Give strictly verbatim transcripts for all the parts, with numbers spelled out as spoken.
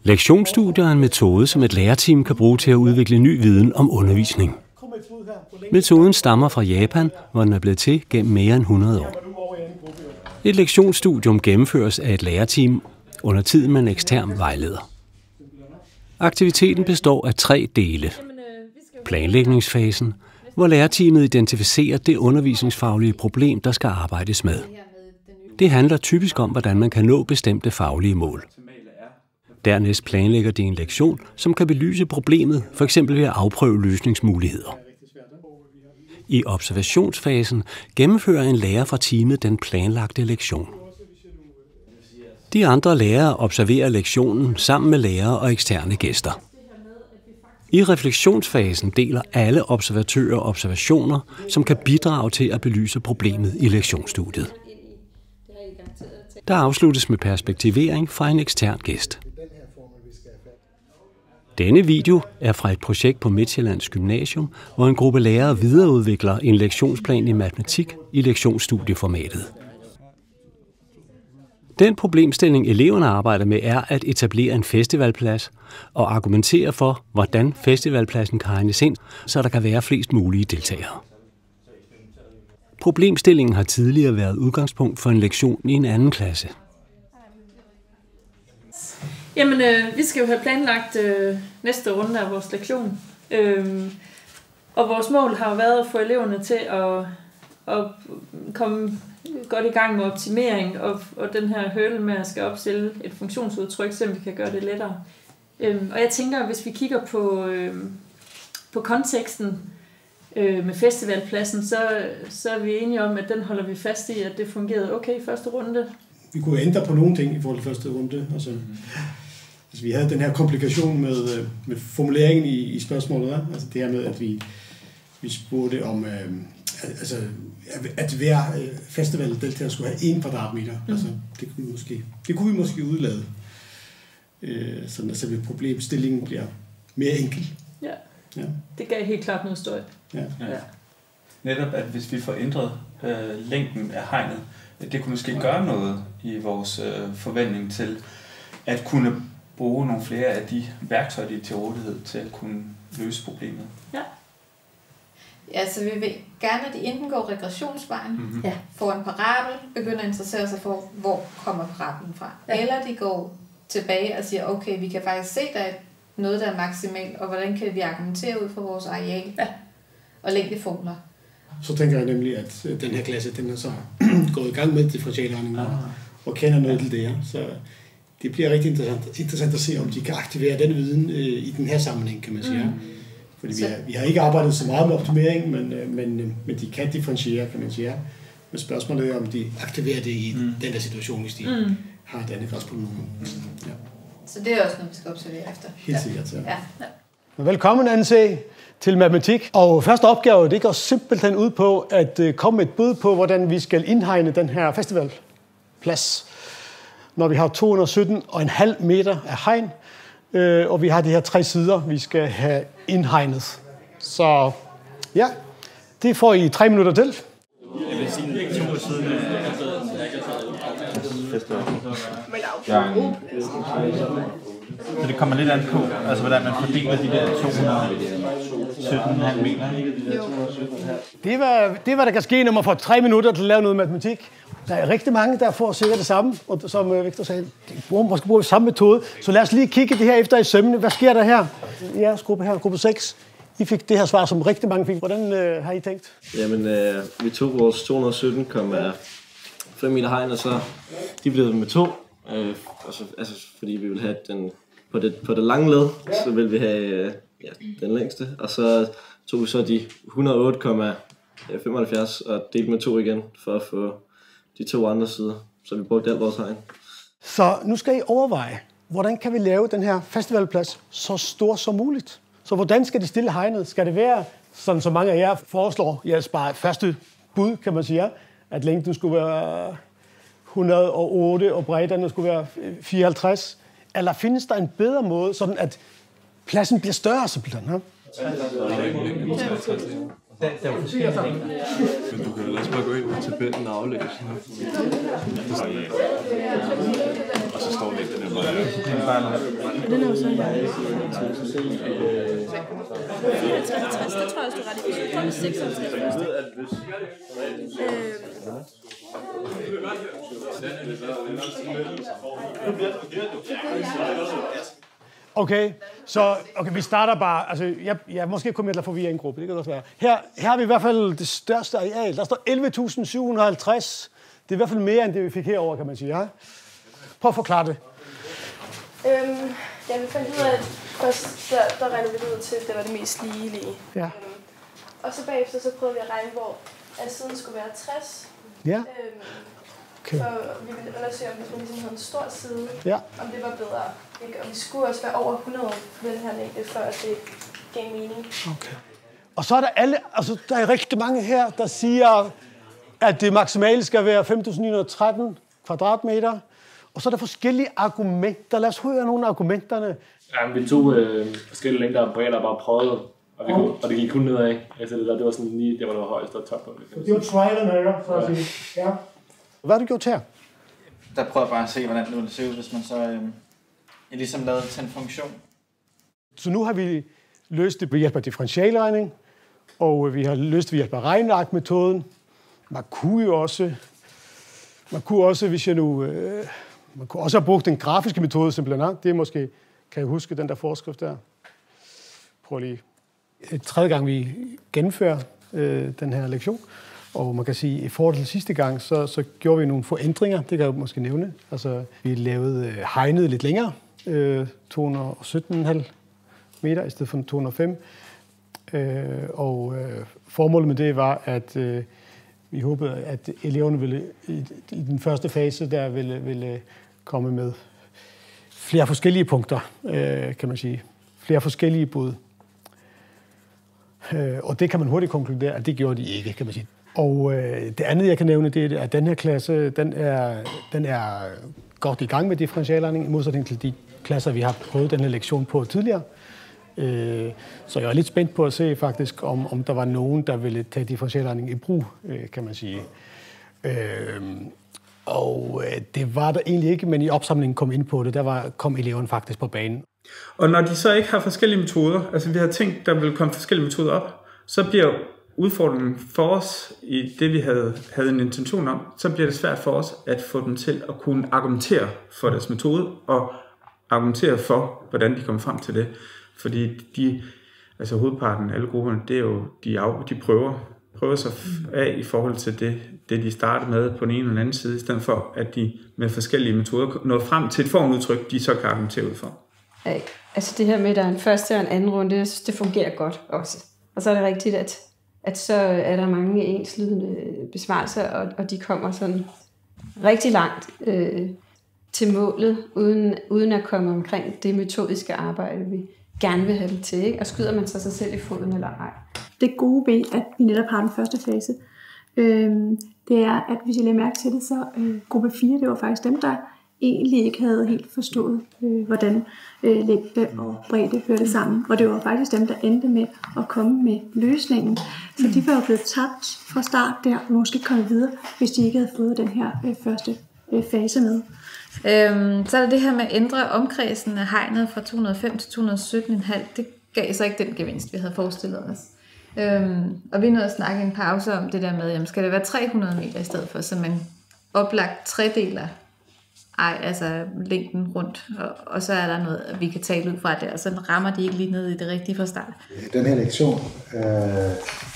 Lektionsstudier er en metode, som et lærerteam kan bruge til at udvikle ny viden om undervisning. Metoden stammer fra Japan, hvor den er blevet til gennem mere end hundrede år. Et lektionsstudium gennemføres af et lærerteam under tiden med en ekstern vejleder. Aktiviteten består af tre dele. Planlægningsfasen, hvor lærerteamet identificerer det undervisningsfaglige problem, der skal arbejdes med. Det handler typisk om, hvordan man kan nå bestemte faglige mål. Dernæst planlægger de en lektion, som kan belyse problemet, f.eks. ved at afprøve løsningsmuligheder. I observationsfasen gennemfører en lærer fra teamet den planlagte lektion. De andre lærere observerer lektionen sammen med lærere og eksterne gæster. I refleksionsfasen deler alle observatører observationer, som kan bidrage til at belyse problemet i lektionsstudiet. Der afsluttes med perspektivering fra en ekstern gæst. Denne video er fra et projekt på Midtsjællands Gymnasium, hvor en gruppe lærere videreudvikler en lektionsplan i matematik i lektionsstudieformatet. Den problemstilling, eleverne arbejder med, er at etablere en festivalplads og argumentere for, hvordan festivalpladsen kan hegnes ind, så der kan være flest mulige deltagere. Problemstillingen har tidligere været udgangspunkt for en lektion i en anden klasse. Jamen, øh, vi skal jo have planlagt øh, næste runde af vores lektion. Øh, og vores mål har jo været at få eleverne til at, at komme godt i gang med optimering, og, og den her hurdle med at skal opstille et funktionsudtryk, så vi kan gøre det lettere. Øh, og jeg tænker, hvis vi kigger på, øh, på konteksten øh, med festivalpladsen, så, så er vi enige om, at den holder vi fast i, at det fungerede okay i første runde. Vi kunne ændre på nogle ting i forhold til første runde. Altså, altså vi havde den her komplikation med, med formuleringen i, i spørgsmålet. Ja? Altså det her med, at vi, vi spurgte om, øh, altså, at hver festivaldeltager skulle have en kvadratmeter. Mm. Altså, det, kunne vi måske, det kunne vi måske udlade. Øh, sådan at selve problemstillingen bliver mere enkel. Ja. Ja, det gav helt klart noget støj. Ja. Ja. Netop, at hvis vi får ændret øh, længden af hegnet, det kunne måske gøre noget i vores øh, forventning til at kunne bruge nogle flere af de værktøjer, de er til rådighed til at kunne løse problemet. Ja. Ja, så vi vil gerne, at de enten går regressionsvejen, mm-hmm. ja. får en parabel, begynder at interessere sig for, hvor kommer parabelen fra. Ja. Eller de går tilbage og siger, okay, vi kan faktisk se, der er noget, der er maksimalt, og hvordan kan vi argumentere ud fra vores areal ja. og længdeformler. Så tænker jeg nemlig, at den her klasse, den er så gået i gang med differentialregning og, og kender noget til det her. Så det bliver rigtig interessant, interessant at se, om de kan aktivere den viden øh, i den her sammenhæng, kan man sige. Mm. Fordi vi har, vi har ikke arbejdet så meget med optimering, men, øh, men, men de kan differentiere, kan man sige. Men spørgsmålet er, om de aktiverer det i mm. den der situation, hvis de mm. har et andet græs på nogen. Ja. Så det er også noget, vi skal observere efter. Helt sikkert, ja. ja. ja. Velkommen, Anse, til matematik. Og første opgave, det går simpelthen ud på at komme med et bud på, hvordan vi skal indhegne den her festivalplads. Når vi har to hundrede og sytten komma fem meter af hegn, øh, og vi har de her tre sider, vi skal have indhegnet. Så ja, det får I tre minutter til. Jeg vil sige, to på siden af festival. Så det kommer lidt an på, altså hvordan man fordeler de der to hundrede og sytten komma fem meter. Det var, det var der kan ske, når man får tre minutter til at lave noget matematik. Der er rigtig mange, der får sikkert det samme, og som Victor sagde, man skal bruge samme metode. Så lad os lige kigge det her efter i sømmene. Hvad sker der her? Jeres gruppe her, gruppe seks. I fik det her svar, som rigtig mange fik. Hvordan øh, har I tænkt? Jamen, øh, vi tog vores to hundrede og sytten komma fem meter hegn, og så de blev med to. Øh, altså, altså, fordi vi vil have den på det, på det lange led, så vil vi have øh, ja, den længste. Og så tog vi så de et hundrede og otte komma femoghalvfjerds og delte med to igen, for at få de to andre sider. Så vi brugte alt vores hegn. Så nu skal I overveje, hvordan kan vi lave den her festivalplads så stor som muligt? Så hvordan skal det stille hegnet? Skal det være, sådan som mange af jer foreslår, jeres bare første bud, kan man sige, at længden skulle være et hundrede og otte, og bredden skulle være fireoghalvtreds? Eller findes der en bedre måde, sådan at pladsen bliver større simpelthen? Ja? Der, der er jo forskellige længder. Men du kan ellers bare gå ind på tabellen og aflæse. Og så står længderne bare der. Den er jo sådan. fireoghalvtreds, det tror jeg også, du er ret i. Så får vi seksoghalvtreds. Okay, så okay, vi starter bare, altså jeg, jeg måske kommer til at forvirre en gruppe, det kan godt være. Her, her har vi i hvert fald det største areal, der står elleve tusind syv hundrede og halvtreds. Det er i hvert fald mere end det, vi fik herover, kan man sige. Ja? Prøv at forklare det. Øhm, ja, vi fandt ud af, at først der, der regnede vi ud til, at det var det mest ligelige. Ja. Øhm, og så bagefter så prøvede vi at regne, hvor at siden skulle være tres. Ja. Øhm, Okay. Så vi ville undersøge, om hvis man ligesom havde en stor side, Ja. om det var bedre. Ikke? Og vi skulle også være over hundrede på den her længde, før det gav mening. Okay. Og så er der alle, altså der er rigtig mange her, der siger, at det maksimale skal være fem tusind ni hundrede og tretten kvadratmeter. Og så er der forskellige argumenter. Lad os høre nogle af argumenterne. Ja, vi tog øh, forskellige længder og bredder og bare prøvede, og, vi kunne, og det gik kun nedad. Altså det der, det var sådan lige, det var det højeste og top på det. Det var trial and error, for at sige. Ja. Hvad har du gjort her? Der prøver jeg bare at se, hvordan det ville se ud, hvis man så øh, ligesom lavede til en funktion. Så nu har vi løst det ved hjælp af differentialregning, og vi har løst det ved hjælp af regnearkmetoden. Man kunne jo også, man kunne også, hvis jeg nu, øh, man kunne også have brugt den grafiske metode simpelthen. Det er måske, kan jeg huske den der forskrift der. Prøv lige. Et tredje gang vi gennemfører øh, den her lektion. Og man kan sige, at i forhold til sidste gang, så, så gjorde vi nogle forændringer. Det kan jeg måske nævne. Altså, vi lavede øh, hegnet lidt længere. Øh, to hundrede og sytten komma fem meter i stedet for to hundrede og fem. Øh, og øh, formålet med det var, at øh, vi håbede, at eleverne ville, i, i den første fase der ville, ville komme med flere forskellige punkter, øh, kan man sige. Flere forskellige bud. Øh, og det kan man hurtigt konkludere, at det gjorde de ikke, kan man sige. Og øh, det andet, jeg kan nævne, det er, at den her klasse, den er, den er godt i gang med differentialregning, i modsætning til de klasser, vi har prøvet den her lektion på tidligere. Øh, så jeg er lidt spændt på at se faktisk, om, om der var nogen, der ville tage differentialregning i brug, øh, kan man sige. Øh, og øh, det var der egentlig ikke, men i opsamlingen kom ind på det, der var, kom eleven faktisk på banen. Og når de så ikke har forskellige metoder, altså vi har tænkt, der vil komme forskellige metoder op, så bliver udfordringen for os i det, vi havde, havde en intention om, så bliver det svært for os at få dem til at kunne argumentere for deres metode og argumentere for, hvordan de kommer frem til det. Fordi de, altså hovedparten af alle grupperne, det er jo, de, af, de prøver, prøver sig af i forhold til det, det, de startede med på den ene eller den anden side, i stedet for, at de med forskellige metoder når frem til et formudtryk, de så kan argumentere ud for. Ja, altså det her med, at der er en første og en anden runde, jeg synes, det fungerer godt også. Og så er det rigtigt, at at så er der mange enslydende besvarelser, og, og de kommer sådan rigtig langt øh, til målet, uden, uden at komme omkring det metodiske arbejde, vi gerne vil have dem til. Ikke? Og skyder man sig sig selv i foden eller ej. Det gode ved, at vi netop har den første fase, øh, det er, at hvis I lægger mærke til det, så øh, gruppe fire, det var faktisk dem, der egentlig ikke havde helt forstået, øh, hvordan øh, længde og bredde hørte sammen. Og det var faktisk dem, der endte med at komme med løsningen. Så de var jo blevet tabt fra start der, og måske komme videre, hvis de ikke havde fået den her øh, første øh, fase med. Øhm, så er der det her med at ændre omkredsen af hegnet fra to hundrede og fem til to hundrede og sytten komma fem. Det gav så ikke den gevinst, vi havde forestillet os. Øhm, og vi nåede at snakke en pause om det der med, jamen, skal det være tre hundrede meter i stedet for, så man oplagt tredeler ej, altså længden rundt, og, og så er der noget, vi kan tale ud fra det, og så rammer de ikke lige ned i det rigtige fra start. Den her lektion øh,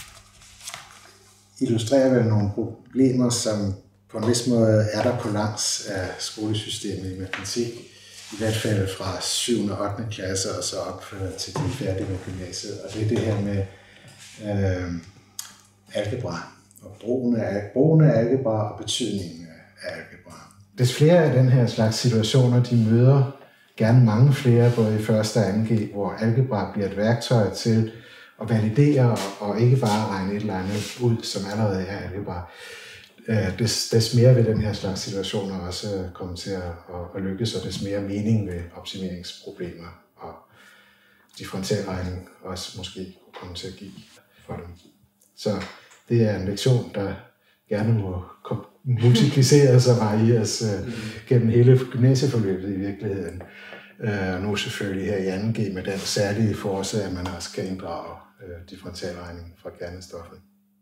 illustrerer vel nogle problemer, som på en vis måde er der på langs af skolesystemet i matematik, i hvert fald fra syvende og ottende klasse og så op til de færdige med gymnasiet. Og det er det her med øh, algebra, og brugen af, brugen af algebra og betydningen af algebra. Des flere af den her slags situationer, de møder gerne mange flere, både i første og anden G, hvor algebra bliver et værktøj til at validere og ikke bare regne et eller andet ud, som allerede er algebra. Des, des mere vil den her slags situationer også komme til at, at lykkes, og des mere mening ved optimeringsproblemer og differentialregning også måske kunne komme til at give for dem. Så det er en lektion, der gerne må multipliceres og varieres øh, gennem hele gymnasieforløbet i virkeligheden. Øh, nu selvfølgelig her i anden G med den særlige forårsag, at man også skal inddrage øh, differentialregningen fra kernestoffet.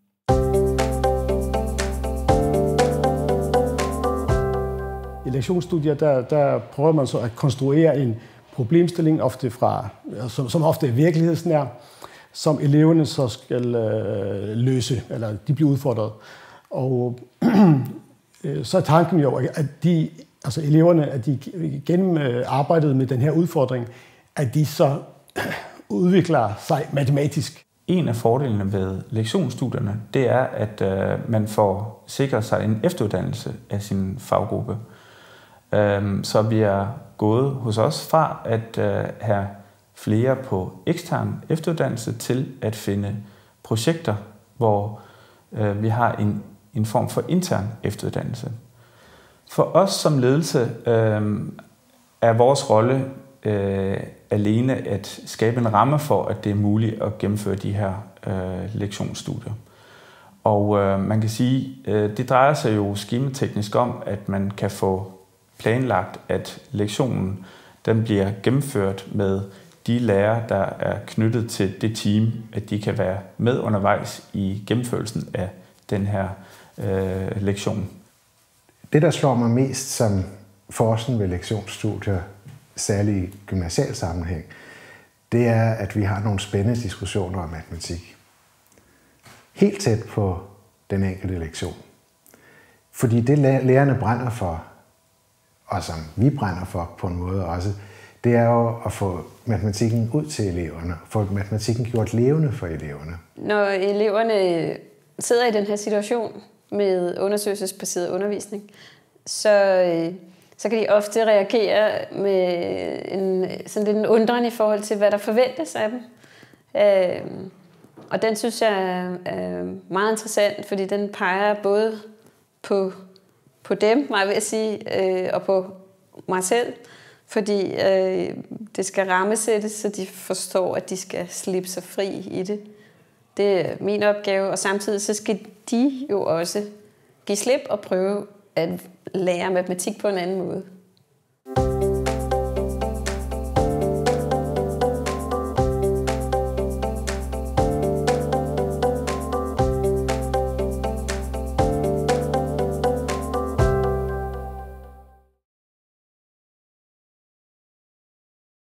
I lektionsstudier, der, der prøver man så at konstruere en problemstilling, ofte fra, som, som ofte er virkelighedsnær, som eleverne så skal øh, løse, eller de bliver udfordret. Og så er tanken jo, at de, altså eleverne, at de gennem arbejdet med den her udfordring, at de så udvikler sig matematisk. En af fordelene ved lektionsstudierne, det er, at øh, man får sikret sig en efteruddannelse af sin faggruppe. Øh, så vi er gået hos os fra at øh, have flere på ekstern efteruddannelse til at finde projekter, hvor øh, vi har en, en form for intern efteruddannelse. For os som ledelse øh, er vores rolle øh, alene at skabe en ramme for, at det er muligt at gennemføre de her øh, lektionsstudier. Og øh, man kan sige, øh, det drejer sig jo skemateknisk om, at man kan få planlagt, at lektionen den bliver gennemført med de lærere, der er knyttet til det team, at de kan være med undervejs i gennemførelsen af den her øh, lektion. Det, der slår mig mest som forskning ved lektionsstudier, særligt i gymnasial sammenhæng, det er, at vi har nogle spændende diskussioner om matematik. Helt tæt på den enkelte lektion. Fordi det lærerne brænder for, og som vi brænder for på en måde også, det er jo at få matematikken ud til eleverne, få matematikken gjort levende for eleverne. Når eleverne sidder i den her situation med undersøgelsesbaseret undervisning, så, så kan de ofte reagere med en, sådan lidt en undren i forhold til, hvad der forventes af dem. Øh, og den synes jeg er meget interessant, fordi den peger både på, på dem, mig vil jeg sige, øh, og på mig selv, fordi øh, det skal rammesættes, så de forstår, at de skal slippe sig fri i det. Det er min opgave, og samtidig så skal de jo også give slip og prøve at lære matematik på en anden måde.